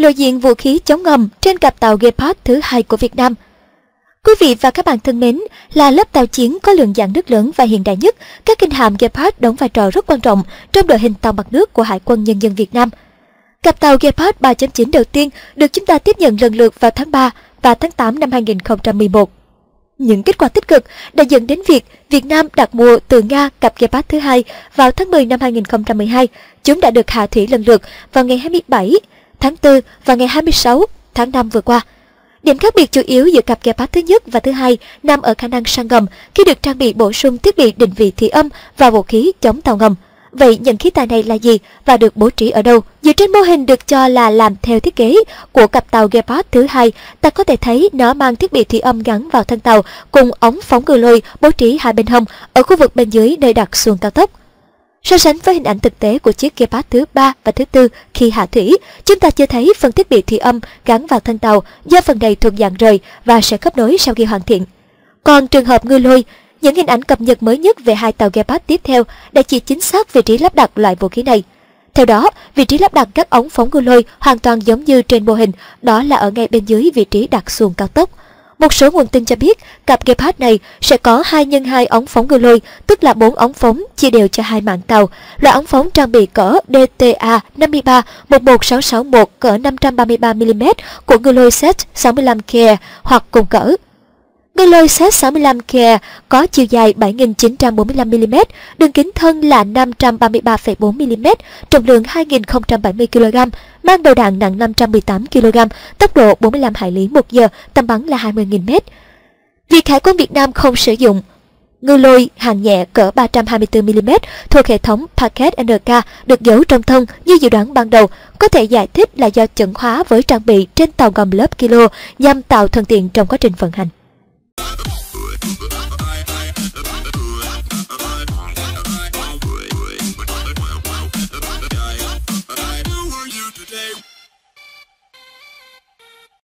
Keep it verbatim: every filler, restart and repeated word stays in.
lộ diện vũ khí chống ngầm trên cặp tàu Gepard thứ hai của Việt Nam. Quý vị và các bạn thân mến, là lớp tàu chiến có lượng dạn nước lớn và hiện đại nhất, các kinh hạm Gepard đóng vai trò rất quan trọng trong đội hình tàu mặt nước của Hải quân Nhân dân Việt Nam. Cặp tàu Gepard ba chấm chín đầu tiên được chúng ta tiếp nhận lần lượt vào tháng ba và tháng tám năm hai nghìn không trăm mười một. Những kết quả tích cực đã dẫn đến việc Việt Nam đặt mua từ Nga cặp Gepard thứ hai vào tháng mười năm hai nghìn không trăm mười hai. Chúng đã được hạ thủy lần lượt vào ngày hai mươi bảy tháng tư và ngày hai mươi sáu tháng năm vừa qua. Điểm khác biệt chủ yếu giữa cặp Gepard thứ nhất và thứ hai nằm ở khả năng săn ngầm khi được trang bị bổ sung thiết bị định vị thủy âm và vũ khí chống tàu ngầm. Vậy những khí tài này là gì và được bố trí ở đâu? Dựa trên mô hình được cho là làm theo thiết kế của cặp tàu Gepard thứ hai, ta có thể thấy nó mang thiết bị thủy âm gắn vào thân tàu cùng ống phóng ngư lôi bố trí hai bên hông ở khu vực bên dưới nơi đặt xuồng cao tốc. So sánh với hình ảnh thực tế của chiếc Gepard thứ ba và thứ tư khi hạ thủy, chúng ta chưa thấy phần thiết bị thủy âm gắn vào thân tàu do phần này thuộc dạng rời và sẽ khớp nối sau khi hoàn thiện. Còn trường hợp ngư lôi, những hình ảnh cập nhật mới nhất về hai tàu Gepard tiếp theo đã chỉ chính xác vị trí lắp đặt loại vũ khí này. Theo đó, vị trí lắp đặt các ống phóng ngư lôi hoàn toàn giống như trên mô hình, đó là ở ngay bên dưới vị trí đặt xuồng cao tốc. Một số nguồn tin cho biết cặp Gepard này sẽ có hai nhân hai ống phóng ngư lôi, tức là bốn ống phóng chia đều cho hai mạn tàu. Loại ống phóng trang bị cỡ đê tê a năm ba một một sáu sáu một cỡ năm trăm ba mươi ba mi li mét của ngư lôi S sáu mươi lăm Care hoặc cùng cỡ. Ngư lôi S sáu mươi lăm Care có chiều dài bảy nghìn chín trăm bốn mươi lăm mi li mét, đường kính thân là năm trăm ba mươi ba phẩy bốn mi li mét, trọng lượng hai nghìn không trăm bảy mươi ki lô gam, mang đầu đạn nặng năm trăm mười tám ki lô gam, tốc độ bốn mươi lăm hải lý một giờ, tầm bắn là hai mươi nghìn mét. Việc Hải quân Việt Nam không sử dụng ngư lôi hạng nhẹ cỡ ba trăm hai mươi tư mi li mét thuộc hệ thống Packet en ca được giấu trong thân như dự đoán ban đầu có thể giải thích là do chuẩn hóa với trang bị trên tàu ngầm lớp Kilo nhằm tạo thuận tiện trong quá trình vận hành.